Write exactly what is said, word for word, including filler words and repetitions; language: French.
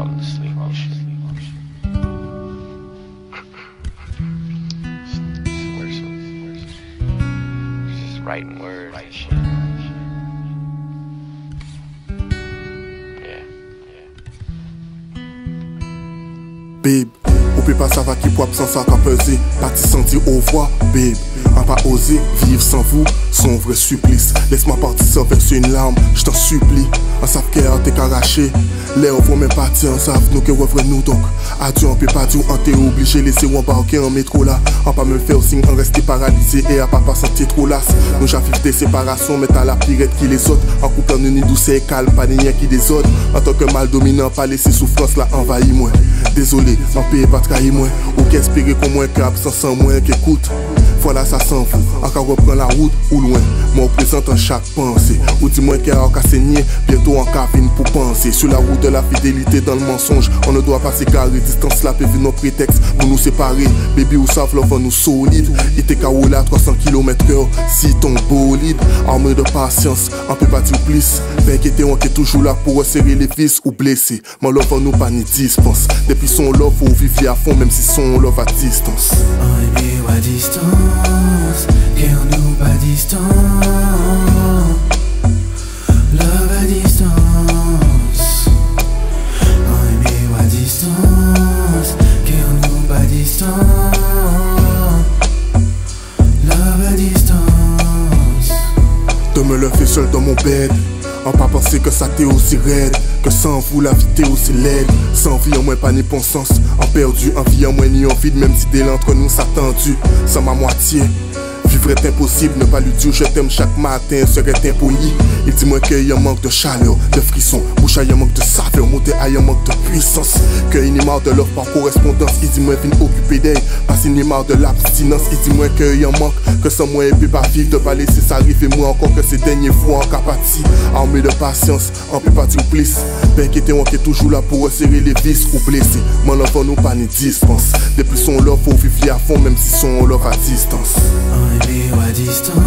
falling asleep and shit. We're just writing words and shit. Yeah, yeah. Babe, ou peut pas savoir qui pour sans ça qu'à peser. Parti sentir au voix, babe. On pas osé vivre sans vous, son vrai supplice. Laisse-moi partir sans verser une larme, je t'en supplie. On savent qu'elle t'est qu'arraché. Les vont même partir, on savent nous que revenons nous donc. Adieu, on peut pas dire, on t'est obligé. Laisser ou embarquer en métro là. On pas me faire signe, on rester paralysé. Et à pas pas sentir trop las. Nous j'affiche des séparations, mais t'as la pirette qui les autres. En coupant une nuit douce et calme, pas de rien qui désordre. En tant que mal dominant, pas laisser souffrance là envahir moi. Désolé, on paye pas trahir moi. Ou qu'espérer qu'on moins qu'absence sans moins qu'écoute. Voilà ça s'en fout, encore reprend la route ou loin. Moi présente en chaque pensée. Ou dis-moi qu'il y a un saigné, bientôt en cabine pour penser. Sur la route de la fidélité dans le mensonge, on ne doit pas s'égarer. Distance là peut nos prétextes pour nous séparer. Baby ou savent l'enfant nous solide. Il était K O là trois cents kilomètres heure. Si ton bolide, armé de patience, on peut pas dire plus. T'inquiète, on est toujours là pour resserrer les vis ou blesser. Mais l'enfant nous pas ni dispense. Depuis son love, faut vivre à fond, même si son love à distance. On est à distance. Girl, nous pas distant. Love à distance. On est à distance. Girl, nous pas distant. Love à distance. De me lever seul dans mon bed. On pas penser que ça t'est aussi raide. Que sans vous la vie t'est aussi laide. Sans vie en moins pas ni bon sens. En perdu, en vie en moins ni en vide. Même si dès l'entre nous ça tendu. Sans ma moitié. Vivre est impossible, ne pas lui dire je t'aime chaque matin serait impoli. Il dit moi qu'il y a un manque de chaleur, de frisson. Bouche il y a un manque de saveur, monter il y a un manque de puissance. Qu'il n'y marre de l'offre par correspondance. Il dit moi viens occuper d'elle, parce qu'il n'y marre de l'abstinence. Il dit moi qu'il y a un manque, que sans moi il peut pas vivre. De pas laisser ça arriver moi encore que ces derniers fois en capati. Armé de patience, on peut pas dire plus. T'inquiète, on est toujours là pour resserrer les vis ou blesser. Mon enfant nous pas ni dispense. Depuis son love, faut vivre à fond même si son love à distance. On est à distance.